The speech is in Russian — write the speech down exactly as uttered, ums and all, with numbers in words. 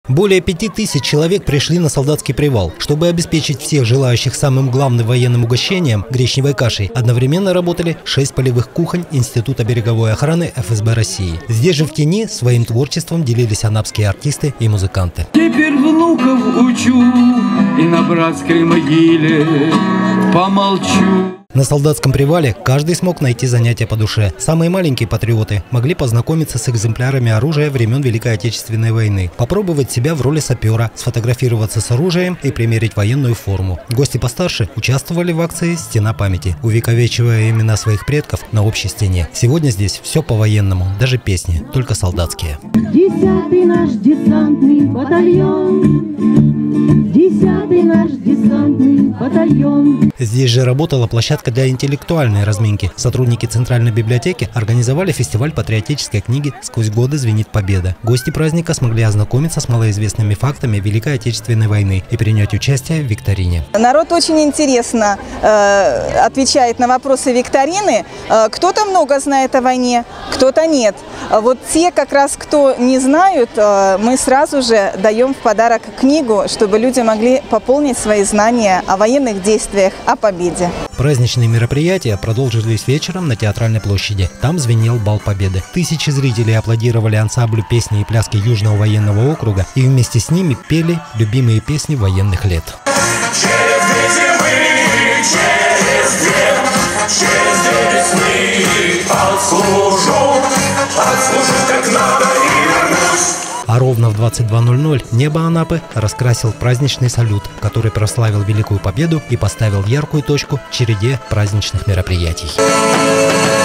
Более пяти тысяч человек пришли на солдатский привал. Чтобы обеспечить всех желающих самым главным военным угощением – гречневой кашей, одновременно работали шесть полевых кухонь Института береговой охраны эф эс бэ России. Здесь же в тени своим творчеством делились анапские артисты и музыканты. Теперь внуков учу и на братской могиле помолчу. На солдатском привале каждый смог найти занятие по душе. Самые маленькие патриоты могли познакомиться с экземплярами оружия времен Великой Отечественной войны, попробовать себя в роли сапера, сфотографироваться с оружием и примерить военную форму. Гости постарше участвовали в акции «Стена памяти», увековечивая имена своих предков на общей стене. Сегодня здесь все по-военному, даже песни, только солдатские. Десятый наш десантный батальон, десятый наш десантный батальон. Здесь же работала площадка для интеллектуальной разминки. Сотрудники Центральной библиотеки организовали фестиваль патриотической книги «Сквозь годы звенит победа». Гости праздника смогли ознакомиться с малоизвестными фактами Великой Отечественной войны и принять участие в викторине. Народ очень интересно э, отвечает на вопросы викторины. Э, кто-то много знает о войне, кто-то нет. Вот те, как раз кто не знают, э, мы сразу же даем в подарок книгу, чтобы люди могли пополнить свои знания о военных действиях, о победе. Праздничные мероприятия продолжились вечером на Театральной площади. Там звенел бал победы. Тысячи зрителей аплодировали ансамблю песни и пляски Южного военного округа и вместе с ними пели любимые песни военных лет. Через две зимы, через две, через две весны отслужу, отслужу как надо и вернусь. А ровно в двадцать два ноль ноль небо Анапы раскрасил праздничный салют, который прославил Великую Победу и поставил яркую точку в череде праздничных мероприятий.